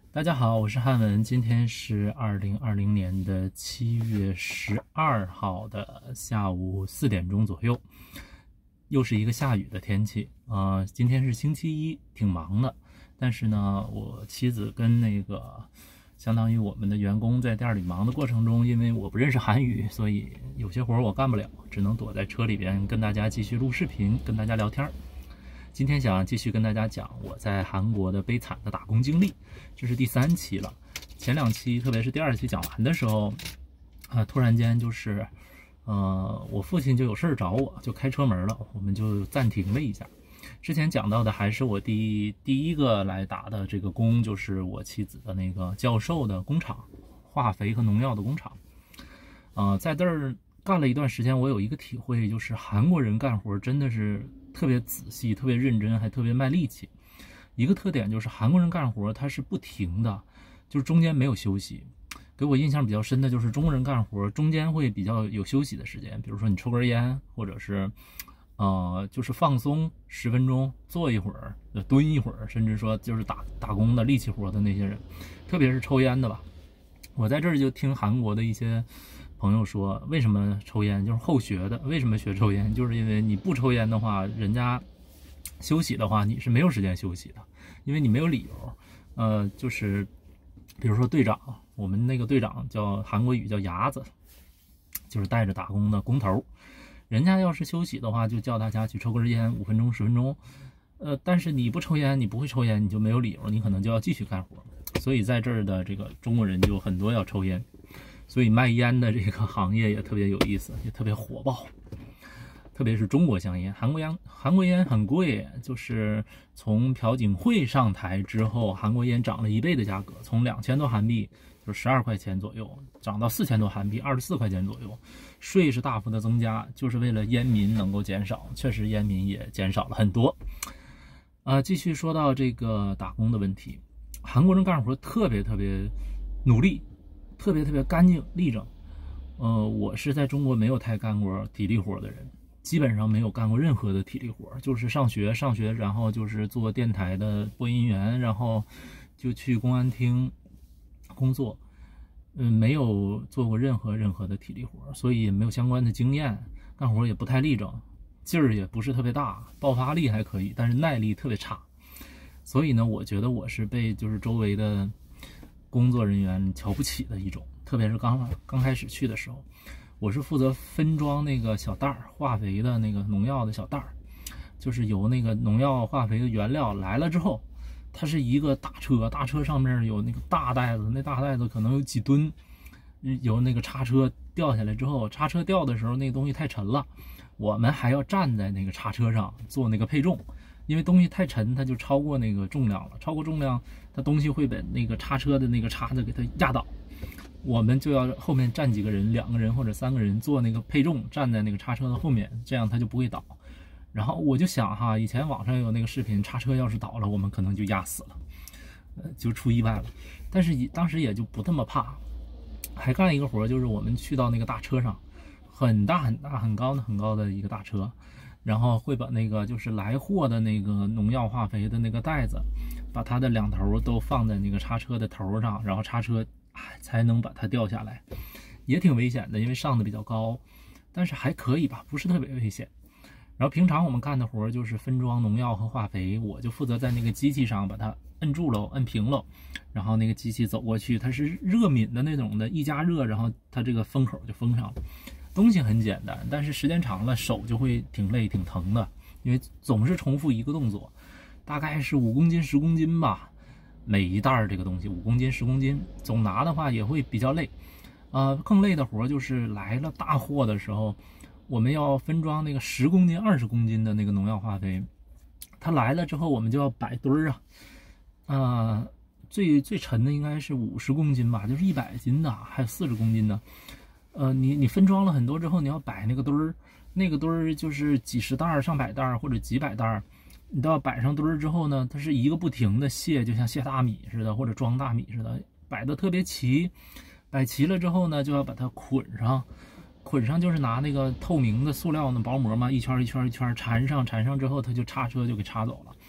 大家好，我是汉文，今天是2020年的7月12号的下午4点钟左右，又是一个下雨的天气今天是星期一，挺忙的，但是呢，我妻子跟相当于我们的员工在店里忙的过程中，因为我不认识韩语，所以有些活我干不了，只能躲在车里边跟大家继续录视频，跟大家聊天。今天想继续跟大家讲我在韩国的悲惨的打工经历，这是第3期了。前2期，特别是第2期讲完的时候，突然间就是我父亲就有事找我，就开车门了，我们就暂停了一下。之前讲到的还是我第一个来打的这个工，就是我妻子的那个教授的工厂，化肥和农药的工厂。在这儿干了一段时间，我有一个体会，就是韩国人干活真的是特别仔细、特别认真，还特别卖力气。一个特点就是韩国人干活他是不停的，就是中间没有休息。给我印象比较深的就是中国人干活中间会比较有休息的时间，比如说你抽根烟，或者是就是放松10分钟，坐一会儿，蹲一会儿，甚至说就是打工的力气活的那些人，特别是抽烟的吧。我在这儿就听韩国的一些朋友说，为什么抽烟，就是后学的。为什么学抽烟，就是因为你不抽烟的话，人家休息的话，你是没有时间休息的，因为你没有理由。就是比如说队长，我们那个队长叫韩国语叫牙子，就是带着打工的工头。人家要是休息的话，就叫大家去抽根烟，5分钟、10分钟。但是你不抽烟，你不会抽烟，你就没有理由，你可能就要继续干活。所以在这儿的这个中国人就很多要抽烟，所以卖烟的这个行业也特别有意思，也特别火爆。特别是中国香烟，韩国烟很贵，就是从朴槿惠上台之后，韩国烟涨了1倍的价格，从2000多韩币，就是12块钱左右，涨到4000多韩币，24块钱左右，税是大幅的增加，就是为了烟民能够减少，确实烟民也减少了很多。继续说到这个打工的问题，韩国人干活特别努力，特别干净立正。我是在中国没有太干过体力活的人，基本上没有干过任何的体力活，就是上学，然后就是做电台的播音员，然后就去公安厅工作，没有做过任何的体力活，所以也没有相关的经验，干活也不太立正，劲儿也不是特别大，爆发力还可以，但是耐力特别差。所以呢，我觉得我是被就是周围的工作人员瞧不起的一种，特别是刚开始去的时候。我是负责分装那个小袋儿，化肥的那个农药的小袋儿，就是由那个农药化肥的原料来了之后，它是一个大车上面有那个大袋子，那大袋子可能有几吨，由那个叉车掉下来之后，叉车掉的时候那个东西太沉了，我们还要站在那个叉车上做那个配重，因为东西太沉，它就超过那个重量了，超过重量，它东西会把那个叉车的那个叉子给它压倒。我们就要后面站几个人，2个人或者3个人做那个配重，站在那个叉车的后面，这样它就不会倒。然后我就想哈，以前网上有那个视频，叉车要是倒了，我们可能就压死了，就出意外了。但是当时也就不那么怕。还干一个活，就是我们去到那个大车上，很大很高的一个大车，然后会把那个就是来货的那个农药化肥的那个袋子，把它的2头都放在那个叉车的头上，然后叉车才能把它掉下来，也挺危险的，因为上的比较高，但是还可以吧，不是特别危险。然后平常我们干的活就是分装农药和化肥，我就负责在那个机器上把它摁住了，摁平了，然后那个机器走过去，它是热敏的那种的，一加热，然后它这个封口就封上了。东西很简单，但是时间长了手就会挺累挺疼的，因为总是重复一个动作，大概是5公斤10公斤吧。每一袋这个东西5公斤10公斤，总拿的话也会比较累。更累的活就是来了大货的时候，我们要分装那个10公斤20公斤的那个农药化肥，它来了之后我们就要摆堆儿啊。最沉的应该是50公斤吧，就是100斤的，还有40公斤的。你分装了很多之后，你要摆那个堆儿，那个堆儿就是几十袋、上百袋或者几百袋。你都要摆上堆儿之后呢，它是一个不停的卸，就像卸大米似的，或者装大米似的，摆的特别齐。摆齐了之后呢，就要把它捆上就是拿那个透明的塑料的薄膜嘛，一圈一圈缠上之后，它就叉车就给叉走了。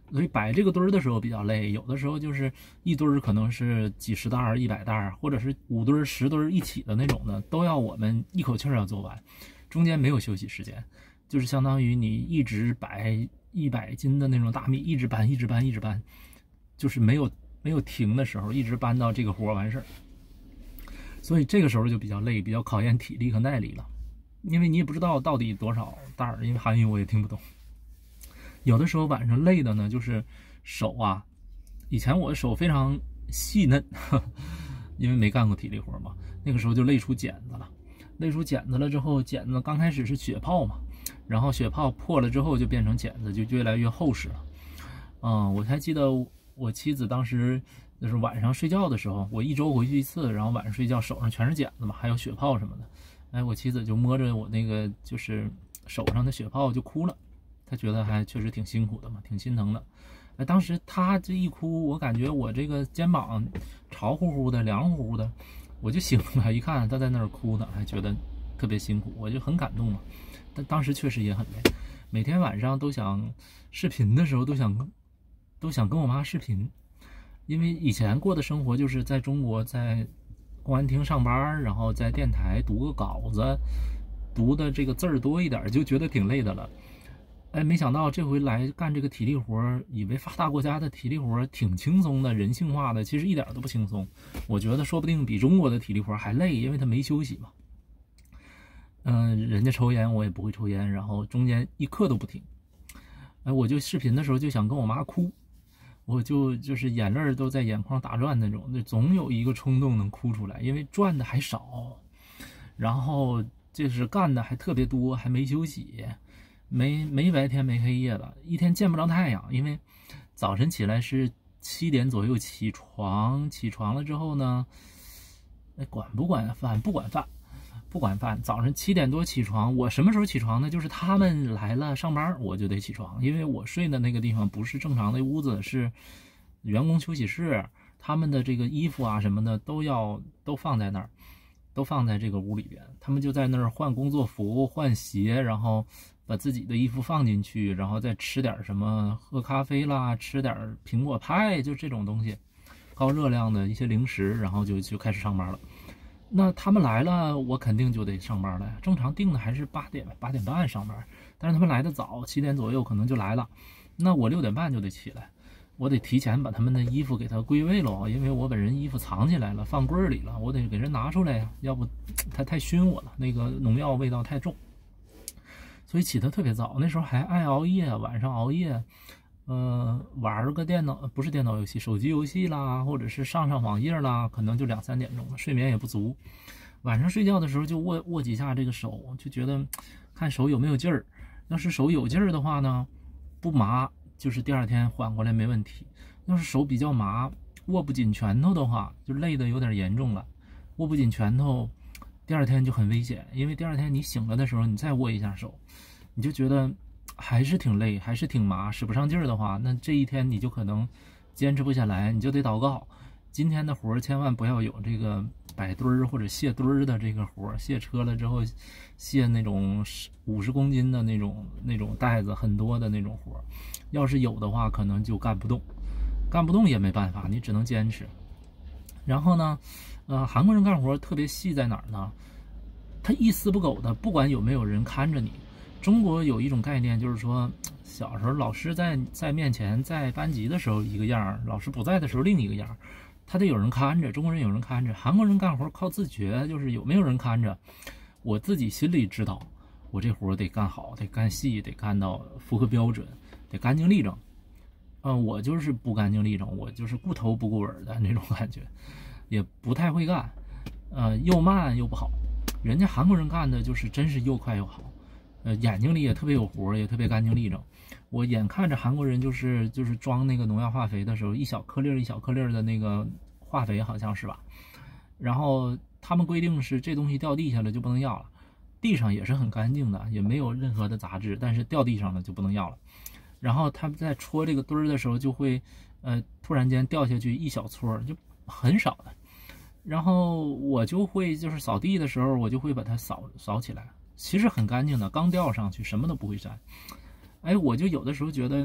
所以摆这个堆儿的时候比较累，有的时候就是一堆儿可能是几十袋儿、100袋儿，或者是5堆儿、10堆儿一起的那种的，都要我们一口气儿要做完，中间没有休息时间，就是相当于你一直摆100斤的那种大米，一直搬，一直搬，一直搬，就是没有停的时候，一直搬到这个活完事儿。所以这个时候就比较累，比较考验体力和耐力了，因为你也不知道到底多少袋儿，因为韩语我也听不懂。有的时候晚上累的呢，就是手啊，以前我的手非常细嫩，因为没干过体力活嘛，那个时候就累出茧子了。累出茧子了之后，茧子刚开始是血泡嘛，然后血泡破了之后就变成茧子，就越来越厚实了。我还记得我妻子当时就是晚上睡觉的时候，我1周回去一次，然后晚上睡觉手上全是茧子嘛，还有血泡什么的。哎，我妻子就摸着我那个就是手上的血泡就哭了。他觉得还确实挺辛苦的嘛，挺心疼的。哎，当时他这一哭，我感觉我这个肩膀潮乎乎的、凉乎乎的，我就醒了，一看他在那儿哭呢，还觉得特别辛苦，我就很感动嘛。但当时确实也很累，每天晚上都想视频的时候都想跟我妈视频，因为以前过的生活就是在中国在公安厅上班，然后在电台读个稿子，读的这个字儿多一点，就觉得挺累的了。哎，没想到这回来干这个体力活，以为发达国家的体力活挺轻松的、人性化的，其实一点都不轻松。我觉得说不定比中国的体力活还累，因为他没休息嘛。人家抽烟我也不会抽烟，然后中间一刻都不停。哎，我就视频的时候就想跟我妈哭，我就是眼泪都在眼眶打转那种，总有一个冲动能哭出来，因为赚的还少，然后就是干的还特别多，还没休息。没白天没黑夜的，一天见不着太阳。因为早晨起来是7点左右起床，起床了之后呢，管不管饭？不管饭，不管饭。早上7点多起床，我什么时候起床呢？就是他们来了上班，我就得起床，因为我睡的那个地方不是正常的屋子，是员工休息室，他们的这个衣服啊什么的都放在那儿。都放在这个屋里边，他们就在那儿换工作服、换鞋，然后把自己的衣服放进去，然后再吃点什么，喝咖啡啦，吃点苹果派，就这种东西，高热量的一些零食，然后就开始上班了。那他们来了，我肯定就得上班了呀。正常定的还是8点半上班，但是他们来的早，7点左右可能就来了，那我6点半就得起来。我得提前把他们的衣服给他归位喽，因为我把人衣服藏起来了，放柜里了，我得给人拿出来呀，要不他太熏我了，那个农药味道太重。所以起得特别早，那时候还爱熬夜，晚上熬夜，玩个电脑，不是电脑游戏，手机游戏啦，或者是上网页啦，可能就2、3点钟了，睡眠也不足。晚上睡觉的时候就握几下这个手，就觉得看手有没有劲儿，要是手有劲儿的话呢，不麻。就是第2天缓过来没问题。要是手比较麻，握不紧拳头的话，就累得有点严重了。握不紧拳头，第2天就很危险，因为第2天你醒了的时候，你再握一下手，你就觉得还是挺累，还是挺麻，使不上劲儿的话，那这一天你就可能坚持不下来，你就得祷告，今天的活千万不要有这个摆堆儿或者卸堆儿的这个活，卸车了之后卸那种50公斤的那种袋子很多的那种活，要是有的话可能就干不动也没办法，你只能坚持。然后呢韩国人干活特别细在哪儿呢？他一丝不苟的，不管有没有人看着你。中国有一种概念，就是说小时候老师在面前，在班级的时候一个样，老师不在的时候另一个样，他得有人看着。中国人有人看着，韩国人干活靠自觉，就是有没有人看着，我自己心里知道，我这活得干好，得干细，得干到符合标准，得干净利整。我就是不干净利整，我就是顾头不顾尾的那种感觉，也不太会干，又慢又不好。人家韩国人干的就是真是又快又好，眼睛里也特别有活，也特别干净利整。我眼看着韩国人就是装那个农药化肥的时候，一小颗粒一小颗粒的那个化肥好像是吧，然后他们规定是这东西掉地下了就不能要了，地上也是很干净的，也没有任何的杂质，但是掉地上了就不能要了。然后他们在戳这个堆儿的时候就会突然间掉下去一小撮，就很少的。然后我就会就是扫地的时候，我就会把它扫起来，其实很干净的，刚掉上去什么都不会沾。哎，我就有的时候觉得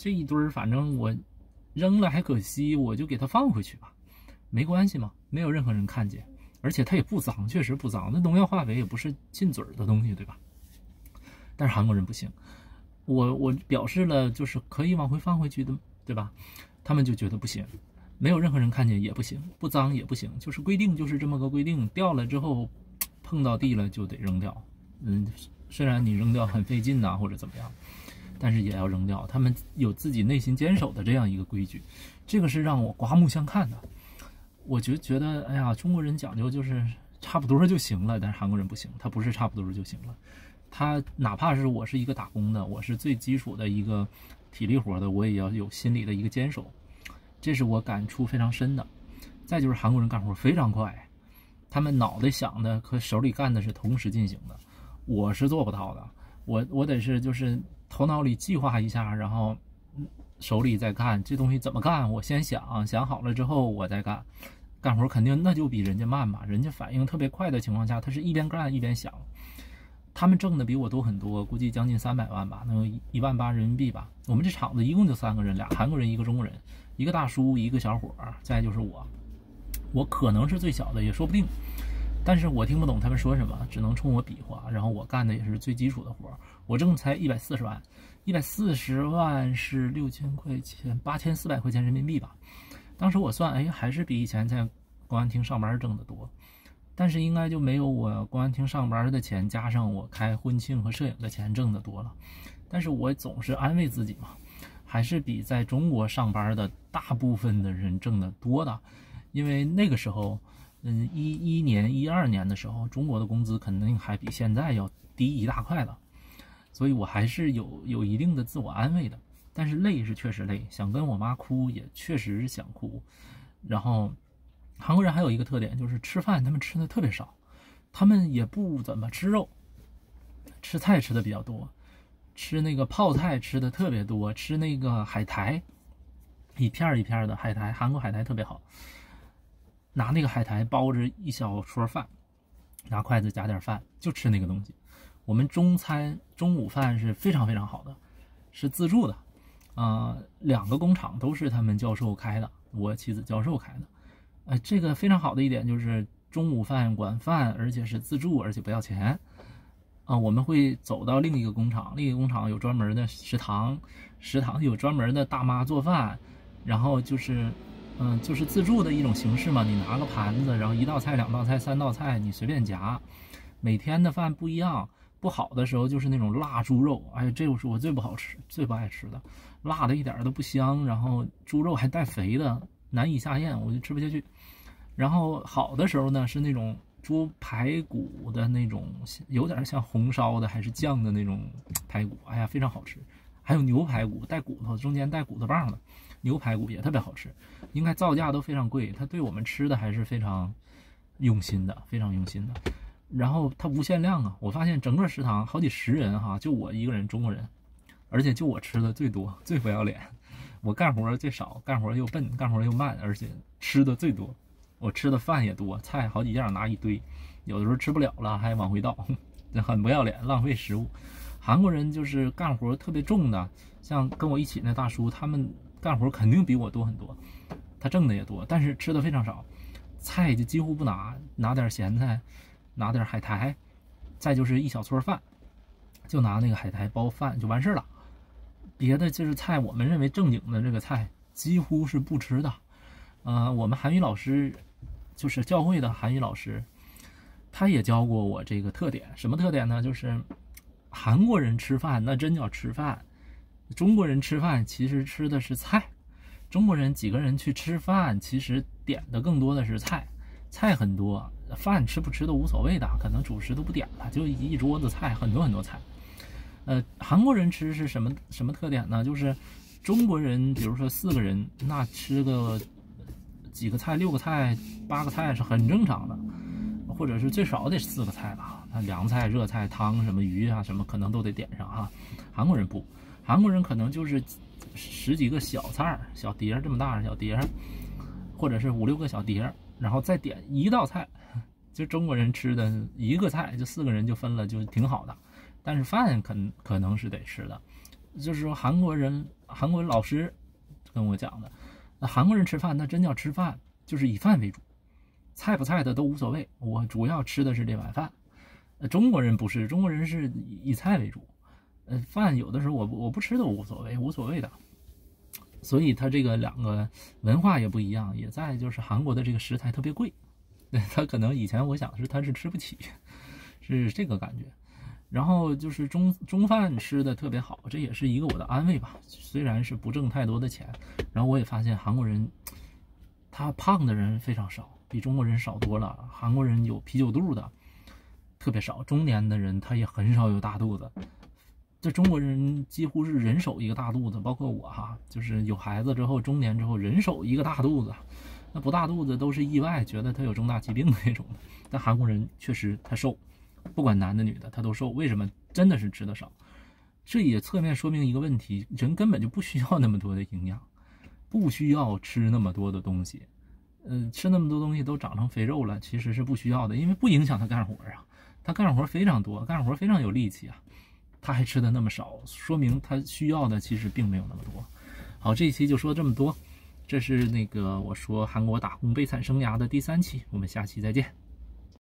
这一堆儿反正我扔了还可惜，我就给它放回去吧，没关系嘛，没有任何人看见，而且它也不脏，确实不脏，那农药化肥也不是进嘴的东西，对吧？但是韩国人不行，我表示了就是可以往回放回去的，对吧？他们就觉得不行，没有任何人看见也不行，不脏也不行，就是规定就是这么个规定，掉了之后碰到地了就得扔掉。虽然你扔掉很费劲呐，或者怎么样，但是也要扔掉。他们有自己内心坚守的这样一个规矩，这个是让我刮目相看的。我就觉得，哎呀，中国人讲究就是差不多就行了，但是韩国人不行，他不是差不多就行了。他哪怕是我是一个打工的，我是最基础的一个体力活的，我也要有心理的一个坚守，这是我感触非常深的。再就是韩国人干活非常快，他们脑袋想的和手里干的是同时进行的，我是做不到的。我得是就是头脑里计划一下，然后手里再干，这东西怎么干，我先想好了之后我再干。干活肯定那就比人家慢嘛，人家反应特别快的情况下，他是一边干一边想。他们挣的比我多很多，估计将近300万吧，能有18000人民币吧。我们这厂子一共就3个人，俩韩国人，一个中国人，一个大叔，一个小伙，再就是我可能是最小的，也说不定。但是我听不懂他们说什么，只能冲我比划。然后我干的也是最基础的活，我挣才140万，140万是6000块钱，8400块钱人民币吧。当时我算，哎，还是比以前在公安厅上班挣得多。但是应该就没有我公安厅上班的钱加上我开婚庆和摄影的钱挣得多了。但是我总是安慰自己嘛，还是比在中国上班的大部分的人挣得多的。因为那个时候11年12年的时候，中国的工资肯定还比现在要低一大块的，所以我还是有一定的自我安慰的。但是累是确实累，想跟我妈哭也确实想哭。然后韩国人还有一个特点，就是吃饭他们吃的特别少，他们也不怎么吃肉，吃菜吃的比较多，吃那个泡菜吃的特别多，吃那个海苔，一片一片的海苔，韩国海苔特别好，拿那个海苔包着一小撮饭，拿筷子夹点饭就吃那个东西。我们中午饭是非常非常好的，是自助的，2个工厂都是他们教授开的，我妻子教授开的。这个非常好的一点就是中午饭管饭，而且是自助，而且不要钱。我们会走到另一个工厂，另一个工厂有专门的食堂有专门的大妈做饭，然后就是自助的一种形式嘛，你拿个盘子，然后1道菜、2道菜、3道菜，你随便夹。每天的饭不一样，不好的时候就是那种辣猪肉，哎，这是我最不爱吃的，辣的一点都不香，然后猪肉还带肥的，难以下咽，我就吃不下去。然后好的时候呢，是那种猪排骨的那种，有点像红烧的还是酱的那种排骨，哎呀，非常好吃。还有牛排骨，带骨头，中间带骨头棒的牛排骨也特别好吃。应该造价都非常贵，他对我们吃的还是非常用心的，非常用心的。然后它无限量啊，我发现整个食堂好几十人哈，就我一个人中国人，而且就我吃的最多，最不要脸。我干活最少，干活又笨，干活又慢，而且吃的最多。我吃的饭也多，菜好几样拿一堆，有的时候吃不了了还往回倒，很不要脸，浪费食物。韩国人就是干活特别重的，像跟我一起那大叔，他们干活肯定比我多很多，他挣的也多，但是吃的非常少，菜就几乎不拿点咸菜，拿点海苔，再就是一小撮饭，就拿那个海苔包饭就完事了。别的就是菜，我们认为正经的这个菜几乎是不吃的。我们韩语老师就是教会的韩语老师，他也教过我这个特点。什么特点呢？就是韩国人吃饭那真叫吃饭，中国人吃饭其实吃的是菜。中国人几个人去吃饭，其实点的更多的是菜，菜很多，饭吃不吃都无所谓的，可能主食都不点了，就一桌子菜，很多很多菜。韩国人吃是什么特点呢？就是中国人，比如说4个人，那吃个几个菜，6个菜、8个菜是很正常的，或者是最少得4个菜吧。凉菜、热菜、汤什么鱼啊什么可能都得点上啊。韩国人不，韩国人可能就是10几个小菜，小碟这么大的小碟，或者是5、6个小碟，然后再点1道菜。就中国人吃的1个菜，就4个人就分了，就挺好的。但是饭可能是得吃的，就是说韩国人韩国老师跟我讲的，那韩国人吃饭那真叫吃饭，就是以饭为主，菜不菜的都无所谓，我主要吃的是这碗饭。中国人不是，中国人是以菜为主，饭有的时候我不吃都无所谓的。所以它这个两个文化也不一样，也在就是韩国的这个食材特别贵，他可能以前我想是他是吃不起，是这个感觉。然后就是中饭吃的特别好，这也是一个我的安慰吧，虽然是不挣太多的钱。然后我也发现韩国人他胖的人非常少，比中国人少多了。韩国人有啤酒肚的特别少，中年的人他也很少有大肚子。这中国人几乎是人手一个大肚子，包括我哈，就是有孩子之后，中年之后人手一个大肚子，那不大肚子都是意外，觉得他有重大疾病那种的。但韩国人确实他瘦，不管男的女的他都瘦，为什么？真的是吃的少。这也侧面说明一个问题，人根本就不需要那么多的营养，不需要吃那么多的东西。吃那么多东西都长成肥肉了，其实是不需要的，因为不影响他干活啊，他干活非常多，干活非常有力气啊。他还吃的那么少，说明他需要的其实并没有那么多。好，这一期就说这么多，这是那个我说韩国打工悲惨生涯的第3期，我们下期再见。